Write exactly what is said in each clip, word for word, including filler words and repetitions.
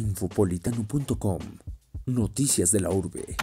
infopolitano punto com. Noticias de la urbe.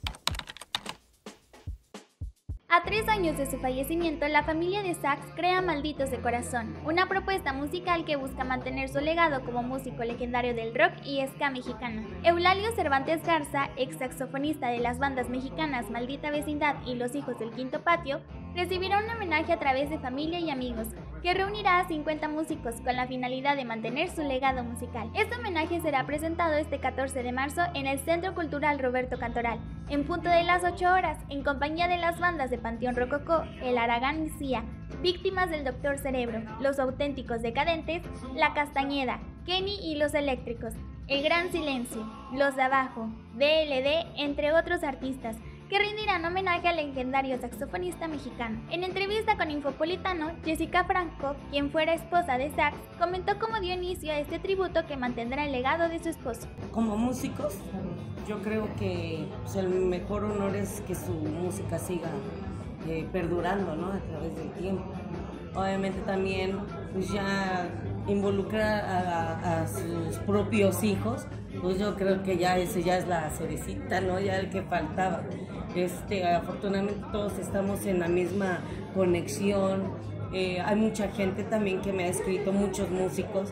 A tres años de su fallecimiento, la familia de Sax crea Malditos de Corazón, una propuesta musical que busca mantener su legado como músico legendario del rock y ska mexicano. Eulalio Cervantes Garza, ex saxofonista de las bandas mexicanas Maldita Vecindad y Los Hijos del Quinto Patio, recibirá un homenaje a través de familia y amigos, que reunirá a cincuenta músicos con la finalidad de mantener su legado musical. Este homenaje será presentado este catorce de marzo en el Centro Cultural Roberto Cantoral, en punto de las ocho horas, en compañía de las bandas de Panteón Rococó, El Aragán Cia, Víctimas del Doctor Cerebro, Los Auténticos Decadentes, La Castañeda, Kenny y Los Eléctricos, El Gran Silencio, Los de Abajo, B L D, entre otros artistas, que rendirán homenaje al legendario saxofonista mexicano. En entrevista con Infopolitano, Jessica Franco, quien fuera esposa de Sax, comentó cómo dio inicio a este tributo que mantendrá el legado de su esposo. Como músicos, yo creo que pues, el mejor honor es que su música siga eh, perdurando, ¿no?, a través del tiempo. Obviamente también pues, ya involucrar a, a, a sus propios hijos, pues yo creo que ya ese ya es la cerecita, ¿no?, ya el que faltaba. Este, afortunadamente todos estamos en la misma conexión. Eh, hay mucha gente también que me ha escrito, muchos músicos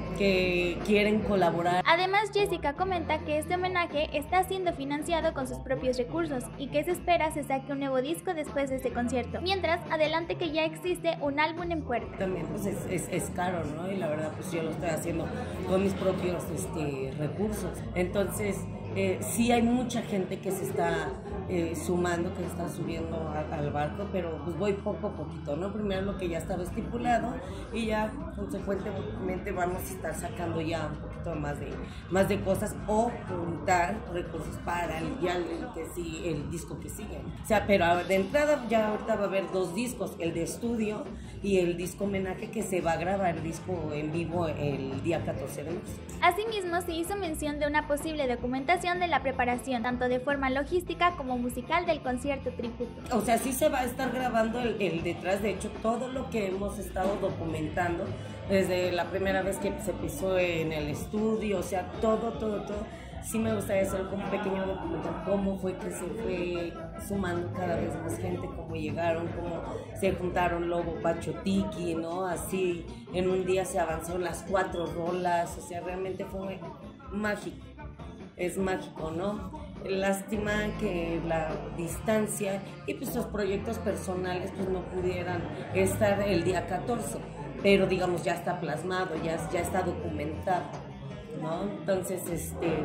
que quieren colaborar. Además, Jessica comenta que este homenaje está siendo financiado con sus propios recursos y que se espera se saque un nuevo disco después de este concierto. Mientras, adelante que ya existe un álbum en puerta. También pues es, es, es caro, ¿no? Y la verdad pues yo lo estoy haciendo con mis propios este, recursos. Entonces, eh, sí hay mucha gente que se está eh, sumando, que se está subiendo a, al barco, pero pues voy poco a poquito, ¿no? Primero lo que ya estaba estipulado y ya consecuentemente vamos a estar sacando ya un poquito más de, más de cosas o juntar recursos para el, ya el, que sí, el disco que sigue. O sea, pero de entrada ya ahorita va a haber dos discos, el de estudio y el disco homenaje que se va a grabar, el disco en vivo el día catorce de marzo. Asimismo, se hizo mención de una posible documentación de la preparación, tanto de forma logística como musical del concierto tributo. O sea, sí se va a estar grabando el, el detrás, de hecho, todo lo que hemos estado documentando desde la primera vez que se pisó en el estudio, o sea, todo, todo, todo. Sí me gustaría hacer como un pequeño documental, cómo fue que se fue sumando cada vez más gente, cómo llegaron, cómo se juntaron Lobo, Pacho, Tiki, ¿no? Así, en un día se avanzaron las cuatro rolas, o sea, realmente fue mágico, es mágico, ¿no? Lástima que la distancia y pues los proyectos personales pues no pudieran estar el día catorce, pero digamos ya está plasmado, ya, ya está documentado, ¿no? Entonces, este,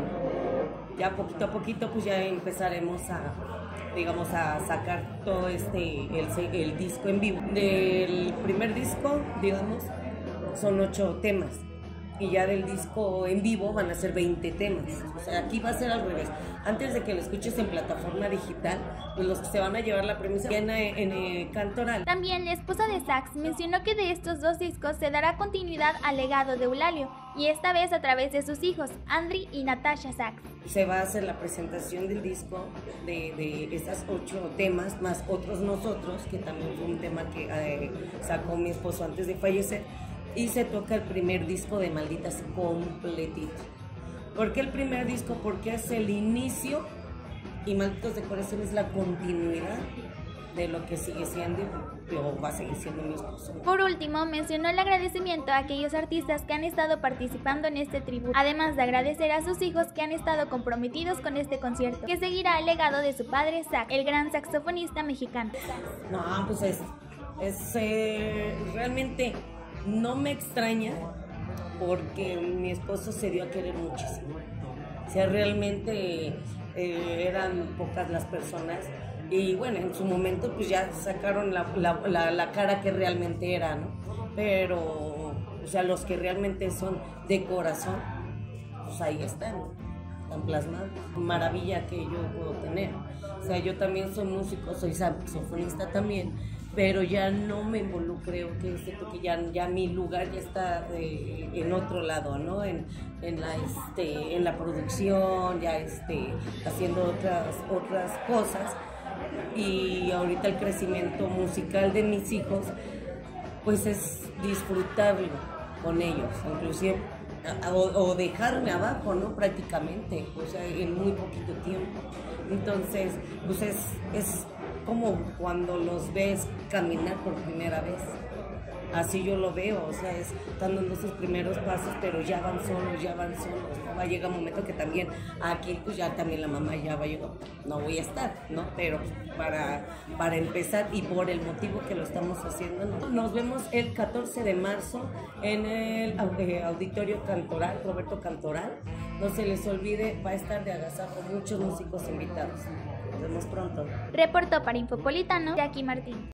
ya poquito a poquito pues ya empezaremos a, digamos, a sacar todo este, el, el disco en vivo. Del primer disco, digamos, son ocho temas. Y ya del disco en vivo van a ser veinte temas. O sea, aquí va a ser al revés. Antes de que lo escuches en plataforma digital, pues los que se van a llevar la premisa en, en, en Cantoral. También la esposa de Sax mencionó que de estos dos discos se dará continuidad al legado de Eulalio, y esta vez a través de sus hijos, Andri y Natasha Sax. Se va a hacer la presentación del disco de, de esas ocho temas, más otros nosotros, que también fue un tema que eh, sacó mi esposo antes de fallecer. Y se toca el primer disco de Malditas completito. ¿Por qué el primer disco? Porque es el inicio y Malditos de Corazón es la continuidad de lo que sigue siendo o va a seguir siendo mi esposo. Por último, mencionó el agradecimiento a aquellos artistas que han estado participando en este tributo, además de agradecer a sus hijos que han estado comprometidos con este concierto, que seguirá el legado de su padre Sax, el gran saxofonista mexicano. No, pues es, es eh, realmente... No me extraña porque mi esposo se dio a querer muchísimo. O sea, realmente eh, eran pocas las personas y bueno, en su momento pues ya sacaron la, la, la, la cara que realmente era, ¿no? Pero, o sea, los que realmente son de corazón, pues ahí están, están plasmados. Maravilla que yo puedo tener. O sea, yo también soy músico, soy saxofonista también, pero ya no me involucreo, que es cierto que ya, ya mi lugar ya está eh, en otro lado, ¿no? En, en, la, este, en la producción, ya este, haciendo otras, otras cosas. Y ahorita el crecimiento musical de mis hijos, pues es disfrutarlo con ellos, inclusive o, o dejarme abajo, ¿no? Prácticamente, o sea, en muy poquito tiempo. Entonces, pues es, es como cuando los ves caminar por primera vez. Así yo lo veo, o sea, es, están dando sus primeros pasos, pero ya van solos, ya van solos, ¿no? Va a llegar un momento que también aquí, pues ya también la mamá ya va a llegar, no voy a estar, ¿no? Pero para, para empezar y por el motivo que lo estamos haciendo, ¿no? Nos vemos el catorce de marzo en el eh, Auditorio Cantoral, Roberto Cantoral. No se les olvide, va a estar de agasajo muchos músicos invitados. Nos vemos pronto. Reportó para Infopolitano, Jackie Martín.